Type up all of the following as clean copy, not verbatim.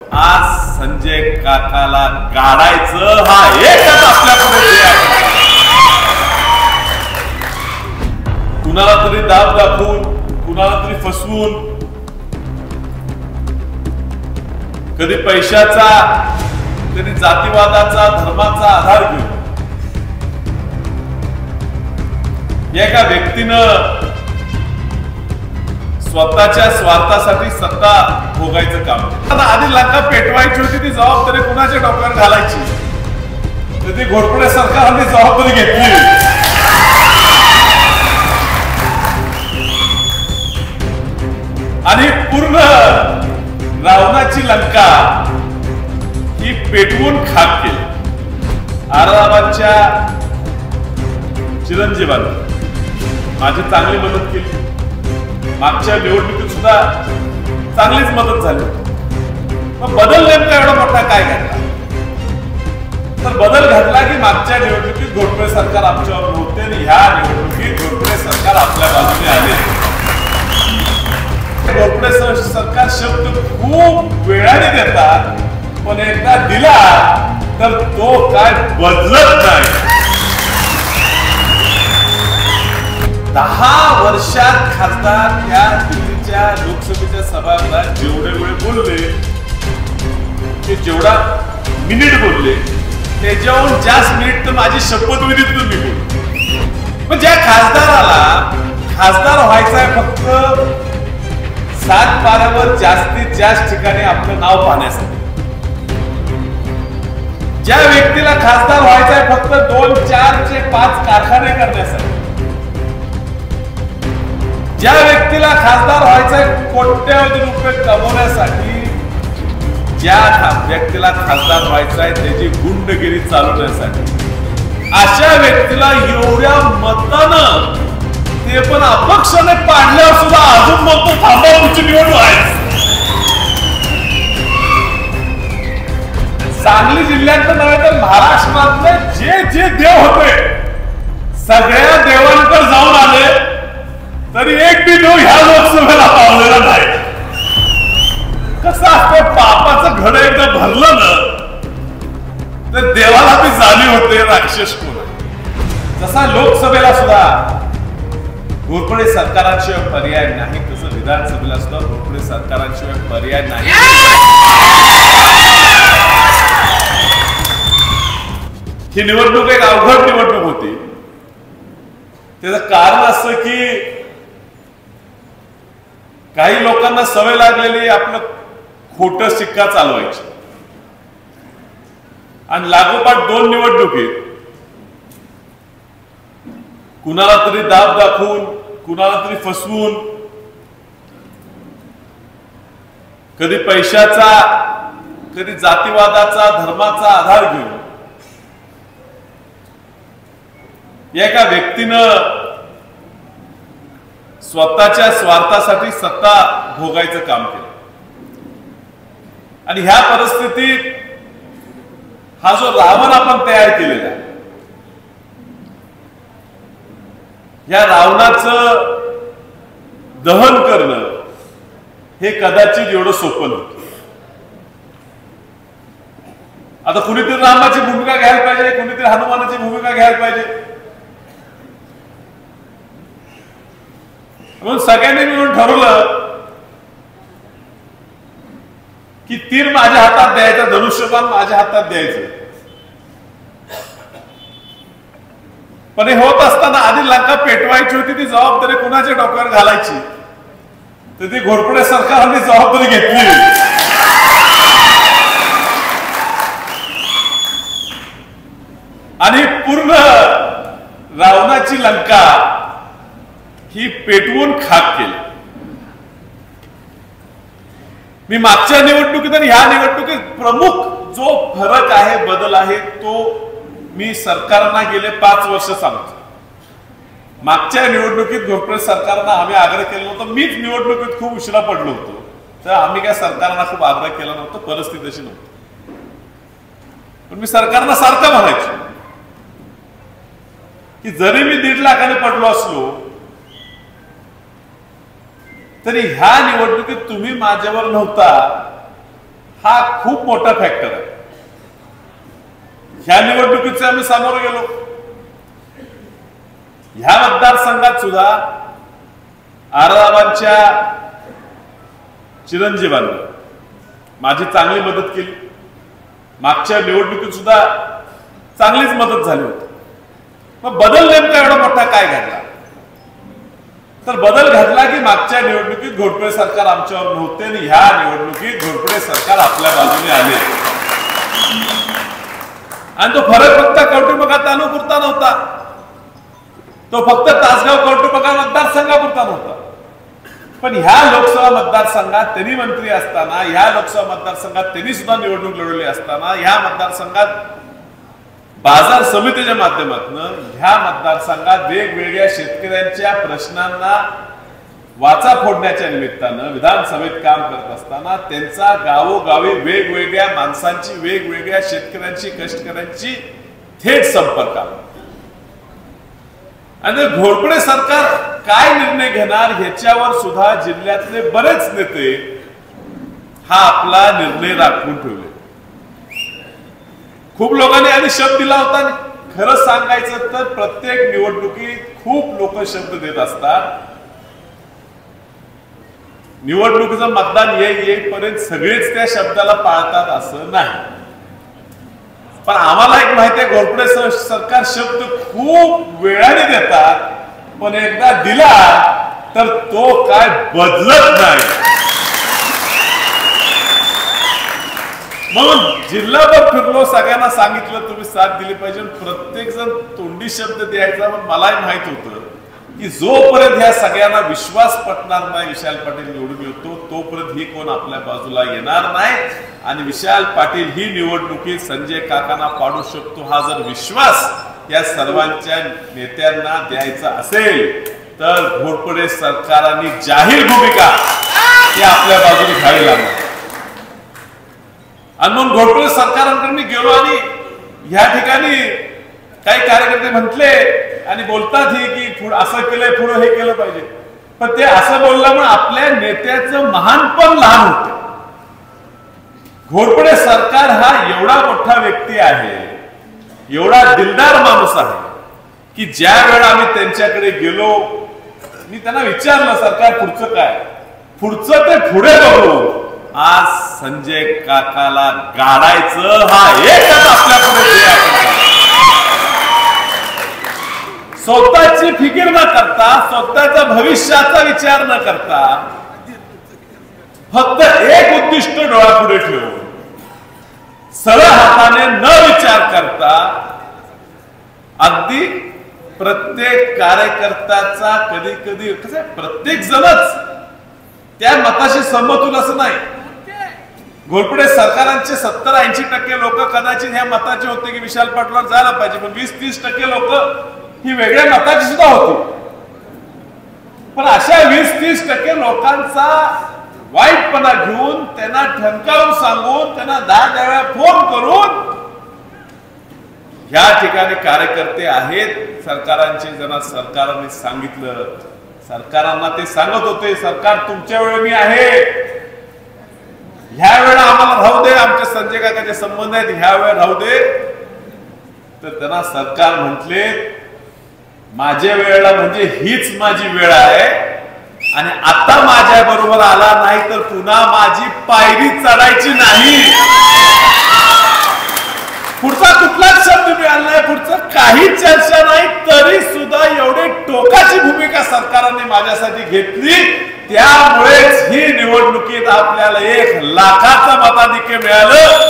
आज संजय काकाला गाडायचं हा एकच आपल्याकडे आहे. कुणाला तरी दाब दाखवून, कुणाला तरी फसवून, कधी पैशाचा, कधी जातीवादाचा, धर्माचा आधार घेऊन एका व्यक्तीनं स्वतःच्या स्वार्थासाठी सत्ता भोगायचं काम केलं. आधी लंका पेटवायची होती, ती जबाबदारी कुणाच्या डोक्यावर घालायची, तर ती घोरपडे सरकारने जबाबदारी घेतली. आणि पूर्ण रावणाची लंका ही पेटवून खाक केली. औरंगाबादच्या चिरंजीवांनी माझी चांगली मदत केली. मागच्या निवडणुकीत सुद्धा चांगलीच मदत झाली. मग बदल नेमका एवढा मोठा काय घडला? तर बदल घडला की मागच्या निवडणुकीत घोरपडे सरकार आमच्यावर नव्हते आणि ह्या निवडणुकीत घोरपडे सरकार आपल्या बाजूने आले. घोरपडे सरकार शब्द खूप वेळाने देतात, पण एकदा दिला तर तो काय बदलत नाही. 10 वर्षात खासदार त्या दिल्लीच्या लोकसभेच्या सभागृहात जेवढे वेळ बोलले, ते जेवढा मिनिट बोलले, त्याच्याहून जास्त मिनिट तर माझी शपथविधीतून मी बोलले. पण ज्या खासदाराला खासदार व्हायचं आहे फक्त 7 पाऱ्यावर जास्तीत जास्त ठिकाणी आपलं नाव पाहण्यासाठी, ज्या व्यक्तीला खासदार व्हायचं आहे फक्त 2, 4 चे 5 कारखाने करण्यासाठी, ज्या व्यक्तीला खासदार व्हायचंय कोट्यवधी रुपये कमवण्यासाठी, ज्या व्यक्तीला खासदार व्हायचंय त्याची गुंडगिरी चालवण्यासाठी, अशा व्यक्तीला एवढ्या मतानं, ते पण अपक्षाने पाडल्यावर सुद्धा अजून मग तो थांबा तुमची निवडणूक आहे. सांगली जिल्ह्यात नव्हे तर महाराष्ट्रातले जे जे देव होते सगळ्या देवांकडे जाऊन आले, तरी एक बी देव ह्या लोकसभेला पावलेला नाही. कसं असतं, पापाचं घड एकदा भरलं ना तर देवाला ती जाणीव होते राक्षस कोण आहे. जसा लोकसभेला सुद्धा घोरपडे सरकारांशिवाय पर्याय नाही, तसं विधानसभेला सुद्धा घोरपडे सरकारांशिवाय पर्याय नाही. ही निवडणूक एक अवघड निवडणूक होती. त्याचं कारण असं की काही लोकांना सवय लागलेली आपलं खोटं सिक्का चालवायची, आणि लागोपाठ 2 निवडणुकीत कुणाला तरी दाब दाखवून, कुणाला तरी फसवून, कधी पैशाचा, कधी जातीवादाचा, धर्माचा आधार घेऊन एका व्यक्तीनं स्वतःच्या स्वार्थासाठी सत्ता भोगायचं काम केलं. आणि ह्या परिस्थितीत हा जो रावण आपण तयार केलेला आहे, या रावणाचं दहन करणं हे कदाचित एवढं सोपं नव्हतं. आता कुणीतरी रामाची भूमिका घ्यायला पाहिजे, कुणीतरी हनुमानाची भूमिका घ्यायला पाहिजे. म्हणून सगळ्यांनी मिळून ठरवलं की तीर माझ्या हातात द्यायचा, धनुष्यबाण माझ्या हातात द्यायचं. पण हे होत असताना आधी लंका पेटवायची होती, ती जबाबदारी कुणाच्या डोक्यावर घालायची, तर ती घोरपडे सरकारने जबाबदारी घेतली. आणि पूर्ण रावणाची लंका ही पेटवून खाक केली. मी मागच्या निवडणुकीत आणि ह्या निवडणुकीत प्रमुख जो फरक आहे, बदल आहे, तो मी सरकारना गेले 5 वर्ष सांगतो. मागच्या निवडणुकीत घोरपडे सरकारना आम्ही आग्रह केला नव्हता. मीच निवडणुकीत खूप उशिरा पडलो होतो, तर आम्ही काय सरकारना खूप आग्रह केला नव्हता, परिस्थिती अशी नव्हती. पण मी सरकारना सारखं म्हणायचो की जरी मी 1.5 लाखाने पडलो असलो तरी ह्या निवडणुकीत तुम्ही माझ्यावर नव्हता, हा खूप मोठा फॅक्टर आहे. ह्या निवडणुकीचे आम्ही सामोरे गेलो. ह्या मतदारसंघात सुद्धा आराबांच्या चिरंजीवांनी माझी चांगली मदत केली. मागच्या निवडणुकीत सुद्धा चांगलीच मदत झाली होती. मग बदल नेमका एवढा मोठा काय घडला? तर बदल घडला की मागच्या निवडणुकीत घोरपडे सरकार आमच्यावर नव्हते आणि ह्या निवडणुकीत घोरपडे सरकार आपल्या बाजूने आले. आणि तो फरक फक्त कौटुंबिका तालुक्यापुरता नव्हता, तो फक्त तासगाव कौटुंबिका मतदारसंघापुरता नव्हता. पण ह्या लोकसभा मतदारसंघात त्यांनी मंत्री असताना, ह्या लोकसभा मतदारसंघात त्यांनी सुद्धा निवडणूक लढवली असताना, ह्या मतदारसंघात बाजार समितीच्या माध्यमातून ह्या मतदारसंघात वेगवेगळ्या शेतकऱ्यांच्या प्रश्नांना वाचा फोडण्याच्या निमित्तानं विधानसभेत काम करत असताना त्यांचा गावोगावी वेगवेगळ्या माणसांची, वेगवेगळ्या शेतकऱ्यांची, कष्टकऱ्यांची थेट संपर्क आला. आणि घोरपडे सरकार काय निर्णय घेणार ह्याच्यावर सुद्धा जिल्ह्यातले बरेच नेते हा आपला निर्णय राखून ठेवले. खूप लोकांनी आधी शब्द दिला होता. खरं सांगायचं तर प्रत्येक निवडणुकीत खूप लोक शब्द देत असतात. निवडणुकीचं मतदान येईपर्यंत सगळेच त्या शब्दाला पाळतात असं नाही. पण आम्हाला एक माहिती आहे, घोरपडे सरकार शब्द खूप वेळाने देतात, पण एकदा दिला तर तो काय बदलत नाही. म्हणून जिल्हाभर फिरलो, सगळ्यांना सांगितलं तुम्ही साथ दिली पाहिजे. प्रत्येक जण तोंडी शब्द द्यायचा, पण मलाही माहित होतं की जोपर्यंत ह्या सगळ्यांना विश्वास पटणार नाही विशाल पाटील निवडून येतो, तोपर्यंत ही कोण आपल्या बाजूला येणार नाही. आणि विशाल पाटील ही निवडणुकीत संजय काकांना पाडू शकतो हा जर विश्वास या सर्वांच्या नेत्यांना द्यायचा असेल तर घोरपडे सरकारांनी जाहीर भूमिका ही आपल्या बाजूने घ्यावी लागणार. आणि म्हणून घोरपडे सरकारांकडे मी गेलो आणि ह्या ठिकाणी काही कार्यकर्ते म्हटले आणि बोलतात ही की असं केलंय, पुढे हे केलं पाहिजे. पण ते असं बोलल्यामुळे आपल्या नेत्याचं महानपण लहान होतं. घोरपडे सरकार हा एवढा मोठा व्यक्ती आहे, एवढा दिलदार माणूस आहे की ज्या वेळा आम्ही त्यांच्याकडे गेलो, मी त्यांना विचारलं सरकार पुढचं काय, पुढचं ते पुढे बघू. आज संजय काकाला गाडायचं हा एकच आपल्या पुढे. स्वतःची फिकीर न करता, स्वतःच्या भविष्याचा विचार न करता, फक्त एक उद्दिष्ट डोळ्यापुढे ठेवून सरळ हाताने न विचार करता अगदी प्रत्येक कार्यकर्त्याचा कधी कधी प्रत्येक जणच त्या मताशी सहमत होईल असं नाही. घोरपडे सरकारांचे 70-80% लोक कदाचित ह्या मताचे होते की विशाल पाटलावर जायला पाहिजे, पण 20-30% लोक ही वेगळ्या मताची सुद्धा होती. पण अशा 20-30% लोकांचा वाईटपणा घेऊन, त्यांना ठणकावून सांगून, त्यांना 10 वेळा फोन करून ह्या ठिकाणी कार्यकर्ते आहेत सरकारांचे, ज्यांना सरकारने सांगितलं, सरकारांना ते सांगत होते सरकार तुमच्या वेळी मी आहे, ह्या वेळा आम्हाला राहू दे, आमच्या संजय काकाचे संबंध आहेत, ह्या वेळा राहू दे. तर त्यांना सरकार म्हटले माझ्या वेळेला म्हणजे हीच माझी वेळ आहे आणि आता माझ्या बरोबर आला नाही तर पुन्हा माझी पायरी चढायची नाही. पुढचा कुठलाच शब्द मिळाला नाही, पुढचं काही चर्चा नाही, तरी सुद्धा एवढी टोकाची भूमिका सरकारने माझ्यासाठी घेतली. त्यामुळेच ही निवडणुकीत आपल्याला 1 लाखाचं मताधिक्य मिळालं.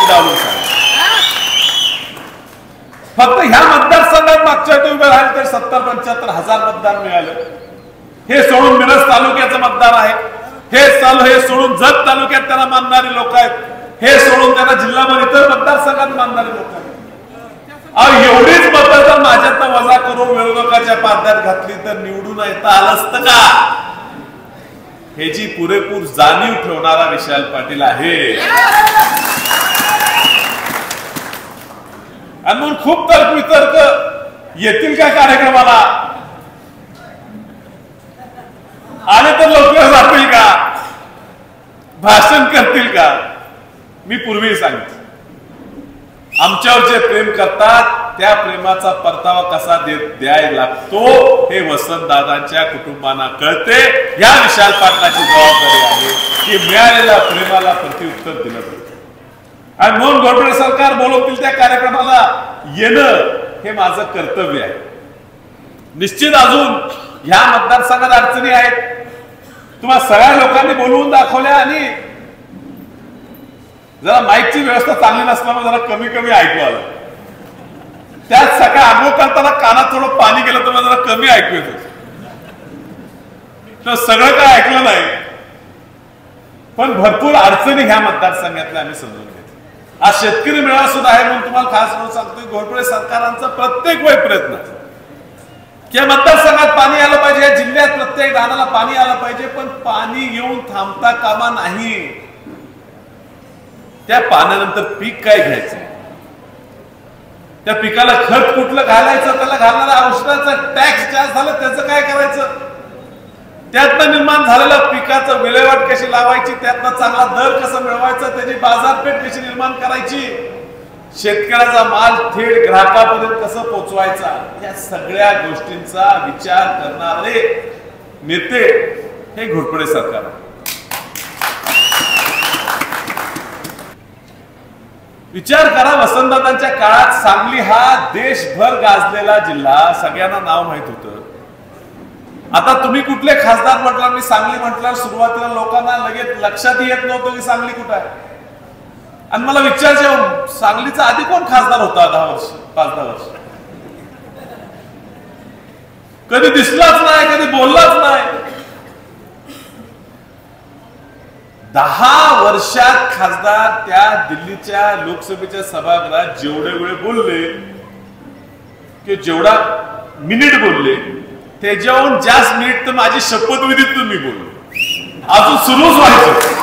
फक्त ह्या मतदारसंघात मागच्या उभे राहिले तर 70-75 हजार मतदान मिळालं. हे सोडून मिरज तालुक्याचं मतदान आहे, हे सोडून जत तालुक्यात त्यांना मानणारी लोक आहेत, हे सोडून त्यांना जिल्हाभर इतर मतदारसंघात मानणारे लोक आहेत. एवढीच मतं जर माझ्यात वजा करून विरोधकाच्या पारड्यात घातली तर निवडून येता आलं असतं का? ह्याची पुरेपूर जाणीव ठेवणारा विशाल पाटील आहे. आणि म्हणून खूप तर्कवितर्क येतील का कार्यक्रमाला, आले तर लोक जातील का, भाषण करतील का, मी पूर्वी सांगितलं, आमच्यावर जे प्रेम करतात त्या प्रेमाचा परतावा कसा द्यायला लागतो हे वसंतदादांच्या कुटुंबांना कळते. या विशाल पाटलाची जबाबदारी आहे की मिळालेल्या प्रेमाला प्रत्युत्तर दिलं पाहिजे. आणि म्हणून घोरपडे सरकार बोलवतील त्या कार्यक्रमाला येणं हे माझं कर्तव्य आहे. निश्चित अजून ह्या मतदारसंघात अडचणी आहेत. तुम्हाला सगळ्या लोकांनी बोलवून दाखवल्या आणि जरा माईकची व्यवस्था चांगली नसल्यामुळे जरा कमी कमी ऐकू आलं. त्यात सकाळ आंघोळ करताना कानात थोडं पाणी गेलं तर मला जरा कमी ऐकू येत होतं. तर सगळं काय ऐकलं नाही, पण भरपूर अडचणी ह्या मतदारसंघातल्या आम्ही समजून घेतल्या. आज शेतकरी मेळावा सुद्धा आहे म्हणून तुम्हाला खास करून सांगतोय, घोरपडे सरकारांचा प्रत्येक वेळ प्रयत्न की या मतदारसंघात पाणी आलं पाहिजे, या जिल्ह्यात प्रत्येक रानाला पाणी आलं पाहिजे, पण पाणी येऊन थांबता कामा नाही. त्या पाण्यानंतर पीक काय घ्यायचं, त्या पिकाला खत कुठलं घालायचं, त्याला घालणाऱ्या औषधाचा टॅक्स जास्त झालं त्याचं काय करायचं, त्यातनं निर्माण झालेल्या पिकाचं विल्हेवाट कशी लावायची, त्यातनं चांगला दर कसा मिळवायचा, त्याची बाजारपेठ कशी निर्माण करायची, शेतकऱ्याचा माल थेट ग्राहकापर्यंत कसं पोहोचवायचा, या सगळ्या गोष्टींचा विचार करणारे नेते हे घोरपडे सरकार. विचार करा, वसंतदादांच्या काळात सांगली हा देशभर गाजलेला जिल्हा, सगळ्यांना नाव माहित होतं. आता तुम्ही कुठले खासदार म्हटलं, मी सांगली म्हटलं, सुरुवातीला लोकांना लगेच लक्षात येत नव्हतं की सांगली कुठं आहे. आणि मला विचारायचं, सांगलीचा आधी कोण खासदार होता 10 वर्ष 5-10 वर्ष? कधी दिसलाच नाही, कधी बोललाच नाही. 10 वर्षात खासदार त्या दिल्लीच्या लोकसभेच्या सभागृहात जेवढे वेळ बोलले की जेवढा मिनिट बोलले त्याच्याहून जास्त मिनिट तर माझी शपथविधीत तुम्ही बोललो, अजून सुरूच व्हायचं.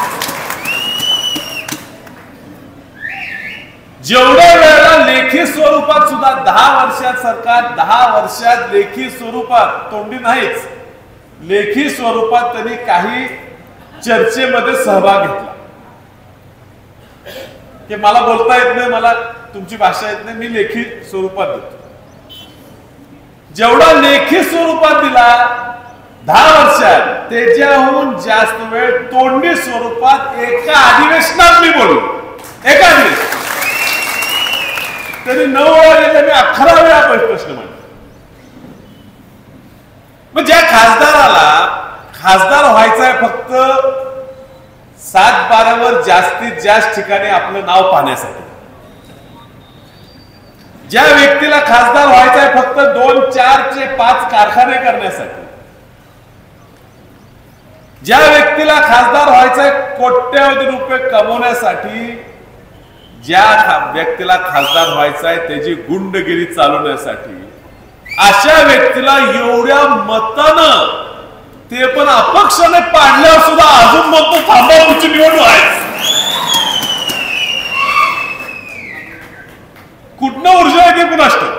जेवढ्या वेळेला लेखी स्वरूपात सुद्धा 10 वर्षात सरकार 10 वर्षात लेखी स्वरूपात, तोंडी नाहीच, लेखी स्वरूपात त्यांनी काही चर्चेमध्ये सहभाग घेतला की मला बोलता येत नाही, मला तुमची भाषा येत नाही, मी लेखी स्वरूपात देतो. जेवढा लेखी स्वरूपात दिला 10 वर्षात, त्याच्याहून जास्त वेळ तोंडी स्वरूपात एका अधिवेशनात मी बोललो. एका अधिवेशनात त्यांनी 9 वेळा गेले, मी 11 वेळा प्रश्न मांडला. मग ज्या खासदाराला खासदार व्हायचं आहे फक्त 7-12 जास्तीत जास्त ठिकाणी आपलं नाव पाहण्यासाठी, ज्या व्यक्तीला खासदार व्हायचं आहे फक्त 2, 4, 5 कारखाने करण्यासाठी, ज्या व्यक्तीला खासदार व्हायचं आहे कोट्यवधी रुपये कमवण्यासाठी, ज्या व्यक्तीला खासदार व्हायचं आहे त्याची गुंडगिरी चालवण्यासाठी, अशा व्यक्तीला एवढ्या मतानं, ते पण अपक्षाने पाडल्यावर सुद्धा अजून मग तो थांबा तुमची निवडणूक आहे. कुठनं ऊर्जा येते कुणास ठाऊक.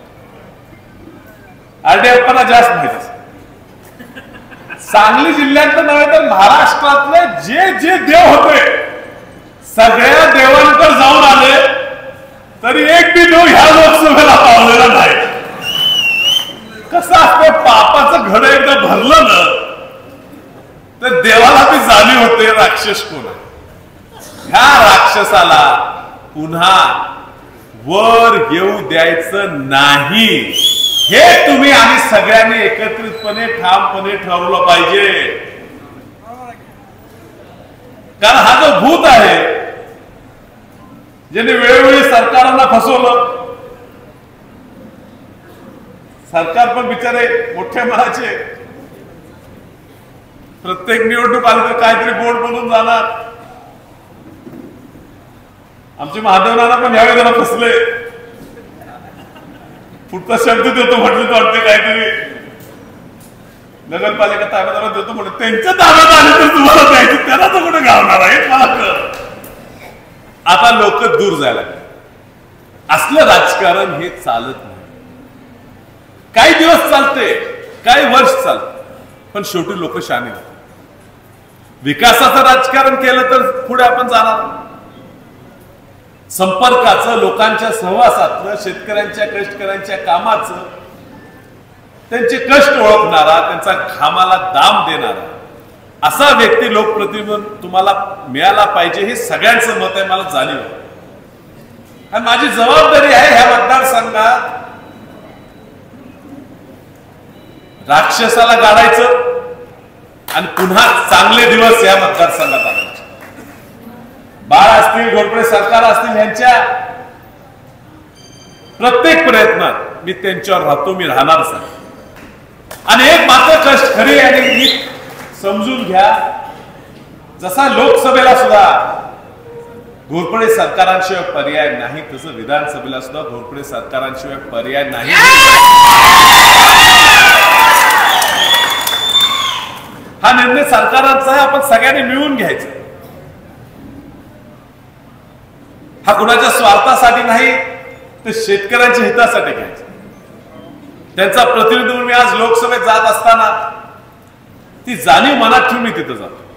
आरडीएफपणा जास्त माहिती. सांगली जिल्ह्यात नव्हे तर महाराष्ट्रातले जे जे देव होते सगळ्या देवांकडे जाऊन आले, तरी एक बी देव ह्या लोकसभेला पावलेला नाही. कसं असतं, पापाचं घड एकदा भरलं ना तर देवाला ती जाणीव होते राक्षस कोण आहे. ह्या राक्षसाला पुन्हा वर येऊ द्यायचं नाही, हे तुम्ही आम्ही सगळ्यांनी एकत्रितपणे ठामपणे ठरवलं पाहिजे. कारण हा जो भूत आहे ज्याने वेळोवेळी सरकारांना फसवलं, सरकार पण बिचारे मोठ्या मनाचे, प्रत्येक निवडणूक आली तर काहीतरी बोर्ड बनून जाणार. आमचे महादेवनाना पण यावेळी जरा फसले, पुढचा शब्द देतो म्हटलं तर वाटते काहीतरी नगरपालिका ताब्यात देतो म्हटलं, त्यांच्या ताब्यात आले तर तुम्हाला द्यायचं, त्याला तर कुठे गावणार आहे मला कळ. आता लोक दूर जायला लागले. असलं राजकारण हे चालत नाही. काही दिवस चालते, काही वर्ष चालते, पण शेवटी लोक शाने होतात. विकासाचं राजकारण केलं तर पुढे आपण जाणार. संपर्काचं, लोकांच्या सहवासातलं, शेतकऱ्यांच्या कष्टकऱ्यांच्या कामाचं, त्यांचे कष्ट ओळखणारा, त्यांचा घामाला दाम देणारा असा व्यक्ती लोकप्रतिनिधी तुम्हाला मिळाला पाहिजे, हे सगळ्यांचं मत आहे, मला जाणीव आहे. आणि माझी जबाबदारी आहे ह्या मतदारसंघात राक्षसाला गाडायचं आणि पुन्हा चांगले दिवस या मतदारसंघात आणायचे. बाळ असतील, घोरपडे सरकार असतील, यांच्या प्रत्येक प्रयत्नात मी त्यांच्यावर राहतो, मी राहणारच आहे. आणि एक मात्र कष्ट खरी आणि नीट समजून घ्या, जसा लोकसभेला सुद्धा घोरपडे सरकारांशिवाय पर्याय नाही, तसं विधानसभेला सुद्धा घोरपडे सरकारांशिवाय पर्याय नाही. हा निर्णय सरकारांचा आहे, आपण सगळ्यांनी मिळून घ्यायचा. हा कुणाच्या स्वार्थासाठी नाही, तर शेतकऱ्यांच्या हितासाठी घ्यायचा. त्यांचा प्रतिनिधी म्हणून मी आज लोकसभेत जात असताना ती जाणीव मनात ठेवून मी तिथं जातो.